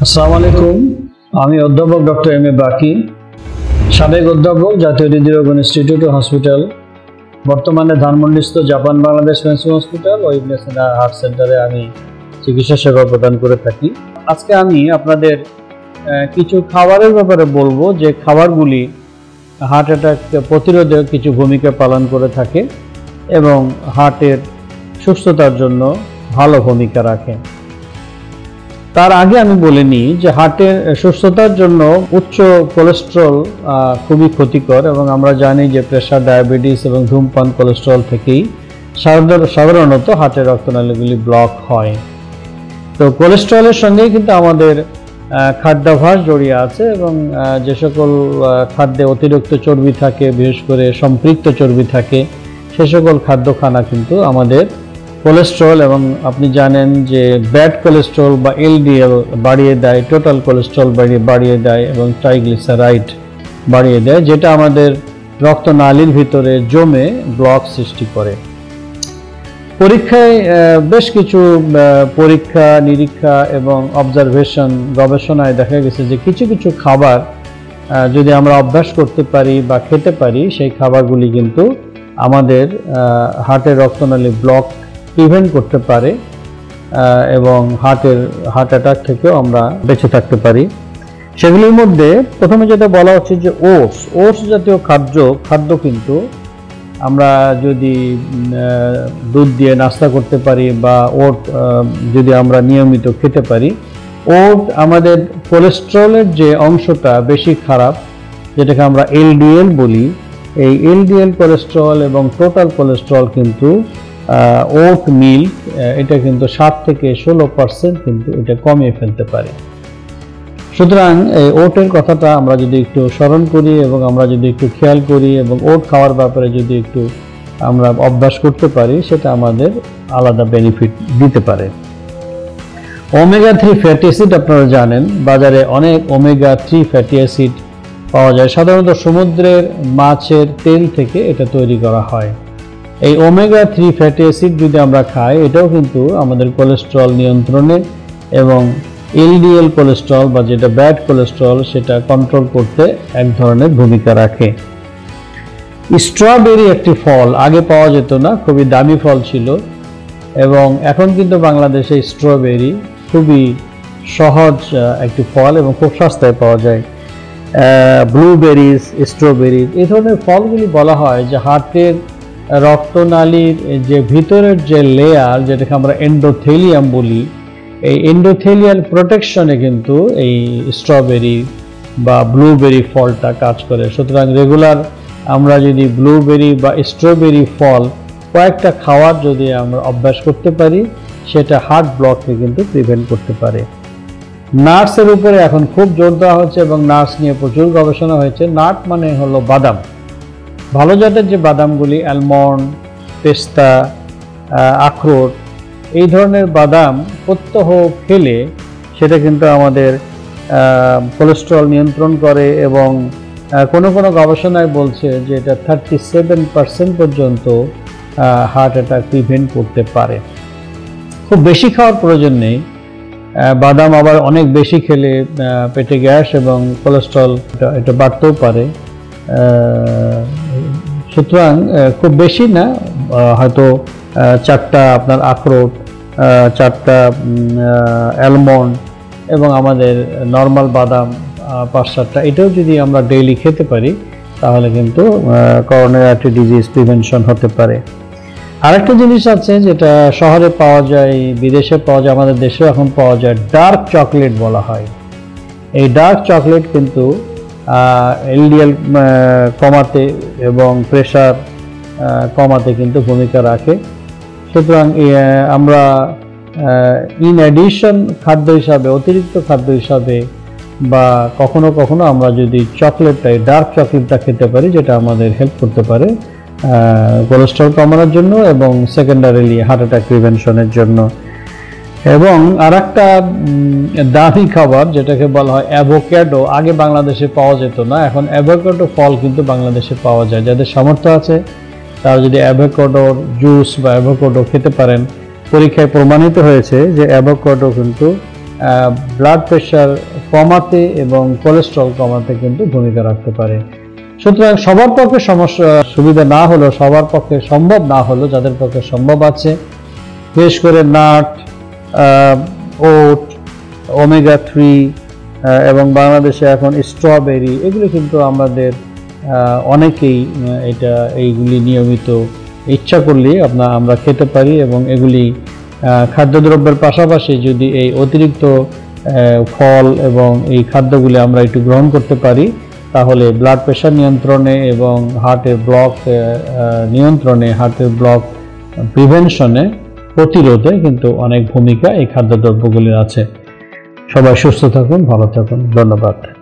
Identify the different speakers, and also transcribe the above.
Speaker 1: আসসালামু আলাইকুম। আমি অধ্যাপক ডক্টর এম এ বাকি, সাবেক অধ্যাপক, জাতীয় হৃদরোগ ইনস্টিটিউট ও হসপিটাল, বর্তমানে ধানমন্ডিস্থ জাপান বাংলাদেশ পেন্সিল হসপিটাল ও ইবনে সিনা হার্ট সেন্টারে আমি চিকিৎসা সেবা প্রদান করে থাকি। আজকে আমি আপনাদের কিছু খাবারের ব্যাপারে বলবো, যে খাবারগুলি হার্ট অ্যাটাক প্রতিরোধে কিছু ভূমিকা পালন করে থাকে এবং হার্টের সুস্থতার জন্য ভালো ভূমিকা রাখে। তার আগে আমি বলে নিই যে হার্টের সুস্থতার জন্য উচ্চ কোলেস্ট্রল খুবই ক্ষতিকর, এবং আমরা জানি যে প্রেশার, ডায়াবেটিস এবং ধূমপান কোলেস্ট্রল থেকেই সাধারণত হার্টের রক্তনালীগুলি ব্লক হয়। তো কোলেস্ট্রলের সঙ্গেই কিন্তু আমাদের খাদ্যাভ্যাস জড়িয়ে আছে, এবং যে সকল খাদ্যে অতিরিক্ত চর্বি থাকে, বিশেষ করে সম্পৃক্ত চর্বি থাকে, সে সকল খাদ্য খানা কিন্তু আমাদের কোলেস্ট্রল, এবং আপনি জানেন যে ব্যাড কোলেস্ট্রল বা এলডিএল বাড়িয়ে দেয়, টোটাল কোলেস্ট্রল বাড়িয়ে দেয় এবং ট্রাইগ্লিসারাইড বাড়িয়ে দেয়, যেটা আমাদের রক্তনালীর ভিতরে জমে ব্লক সৃষ্টি করে। পরীক্ষায় বেশ কিছু পরীক্ষা নিরীক্ষা এবং অবজারভেশন, গবেষণায় দেখা গেছে যে কিছু কিছু খাবার যদি আমরা অভ্যাস করতে পারি বা খেতে পারি, সেই খাবারগুলি কিন্তু আমাদের হার্টের রক্তনালী ব্লক প্রিভেন্ট করতে পারে এবং হার্ট অ্যাটাক থেকেও আমরা বেঁচে থাকতে পারি। সেগুলির মধ্যে প্রথমে যেটা বলা হচ্ছে যে ওটস জাতীয় খাদ্য কিন্তু আমরা যদি দুধ দিয়ে নাস্তা করতে পারি বা ওট যদি আমরা নিয়মিত খেতে পারি, ওট আমাদের কোলেস্ট্রলের যে অংশটা বেশি খারাপ, যেটাকে আমরা এলডিএল বলি, এই এলডিএল কোলেস্ট্রল এবং টোটাল কোলেস্ট্রল কিন্তু ওট মিল্ক এটা কিন্তু 7 থেকে 16% কিন্তু এটা কমিয়ে ফেলতে পারে। সুতরাং এই ওটের কথাটা আমরা যদি একটু স্মরণ করি এবং আমরা যদি একটু খেয়াল করি এবং ওট খাওয়ার ব্যাপারে যদি একটু আমরা অভ্যাস করতে পারি, সেটা আমাদের আলাদা বেনিফিট দিতে পারে। ওমেগা 3 ফ্যাটি অ্যাসিড, আপনারা জানেন বাজারে অনেক ওমেগা 3 ফ্যাটি অ্যাসিড পাওয়া যায়, সাধারণত সমুদ্রের মাছের তেল থেকে এটা তৈরি করা হয়। এই ওমেগা 3 ফ্যাটি অ্যাসিড যদি আমরা খাই, এটাও কিন্তু আমাদের কোলেস্ট্রল নিয়ন্ত্রণে এবং এলডিএল কোলেস্ট্রল বা যেটা ব্যাড কোলেস্ট্রল সেটা কন্ট্রোল করতে এক ধরনের ভূমিকা রাখে। স্ট্রবেরি একটি ফল, আগে পাওয়া যেত না, খুবই দামি ফল ছিল, এবং এখন কিন্তু বাংলাদেশে স্ট্রবেরি খুবই সহজ একটি ফল এবং খুব সস্তায় পাওয়া যায়। ব্লুবেরিজ, স্ট্রবেরি, এই ধরনের ফলগুলি বলা হয় যে হার্টের রক্তনালীর যে ভিতরের যে লেয়ার, যেটাকে আমরা এন্ডোথেলিয়াম বলি, এই এন্ডোথেলিয়াল প্রোটেকশনে কিন্তু এই স্ট্রবেরি বা ব্লুবেরি ফলটা কাজ করে। সুতরাং রেগুলার আমরা যদি ব্লুবেরি বা স্ট্রবেরি ফল কয়েকটা খাওয়ার যদি আমরা অভ্যাস করতে পারি, সেটা হার্ট ব্লককে কিন্তু প্রিভেন্ট করতে পারে। নাটসের উপরে এখন খুব জোর দেওয়া হচ্ছে এবং নাটস নিয়ে প্রচুর গবেষণা হয়েছে। নাট মানে হলো বাদাম, ভালো জাতের যে বাদামগুলি, অ্যালমন্ড, পেস্তা, আখরোট, এই ধরনের বাদাম প্রত্যহ খেলে সেটা কিন্তু আমাদের কোলেস্ট্রল নিয়ন্ত্রণ করে, এবং কোনো কোনো গবেষণায় বলছে যে এটা 37% পর্যন্ত হার্ট অ্যাটাক প্রিভেন্ট করতে পারে। খুব বেশি খাওয়ার প্রয়োজন নেই। বাদাম আবার অনেক বেশি খেলে পেটে গ্যাস এবং কোলেস্ট্রল এটা বাড়তেও পারে। সুতরাং খুব বেশি না, হয়তো 4টা আপনার আখরোট, 4টা অ্যালমন্ড এবং আমাদের নর্মাল বাদাম 5-7টা, এটাও যদি আমরা ডেইলি খেতে পারি, তাহলে কিন্তু করোনারি আর্টারি ডিজিজ প্রিভেনশন হতে পারে। আরেকটা জিনিস আছে যেটা শহরে পাওয়া যায়, বিদেশে পাওয়া যায়, আমাদের দেশেও এখন পাওয়া যায়, ডার্ক চকলেট বলা হয়। এই ডার্ক চকলেট কিন্তু এলডিএল কমাতে এবং প্রেশার কমাতে কিন্তু ভূমিকা রাখে। সুতরাং আমরা ইন অ্যাডিশন খাদ্য হিসাবে, অতিরিক্ত খাদ্য হিসাবে, বা কখনো কখনো আমরা যদি চকলেটটা, ডার্ক চকলেটটা খেতে পারি, যেটা আমাদের হেল্প করতে পারে কোলেস্ট্রল কমানোর জন্য এবং সেকেন্ডারিলি হার্ট অ্যাটাক প্রিভেনশনের জন্য। এবং আরেকটা দামি খাবার যেটাকে বলা হয় অ্যাভোক্যাডো, আগে বাংলাদেশে পাওয়া যেত না, এখন অ্যাভোক্যাডো ফল কিন্তু বাংলাদেশে পাওয়া যায়। যাদের সামর্থ্য আছে তারা যদি অ্যাভোক্যাডোর জুস বা অ্যাভোক্যাডো খেতে পারেন, পরীক্ষায় প্রমাণিত হয়েছে যে অ্যাভোক্যাডো কিন্তু ব্লাড প্রেশার কমাতে এবং কোলেস্ট্রল কমাতে কিন্তু ভূমিকা রাখতে পারে। সুতরাং সবার পক্ষে সমস্যা সুবিধা না হলেও, সবার পক্ষে সম্ভব না হলেও, যাদের পক্ষে সম্ভব আছে, বিশেষ করে নাট, ওট, ওমেগা 3 এবং বাংলাদেশে এখন স্ট্রবেরি, এগুলো কিন্তু আমাদের অনেকেই এইগুলি নিয়মিত ইচ্ছা করলে আমরা খেতে পারি এবং এগুলি খাদ্যদ্রব্যের পাশাপাশি যদি এই অতিরিক্ত ফল এবং এই খাদ্যগুলি আমরা একটু গ্রহণ করতে পারি, তাহলে ব্লাড প্রেশার নিয়ন্ত্রণে এবং হার্টের ব্লক নিয়ন্ত্রণে, হার্টের ব্লক প্রিভেনশনে, প্রতিরোধে কিন্তু অনেক ভূমিকা এই খাদ্যদ্রব্যগুলির আছে। সবাই সুস্থ থাকুন, ভালো থাকুন, ধন্যবাদ।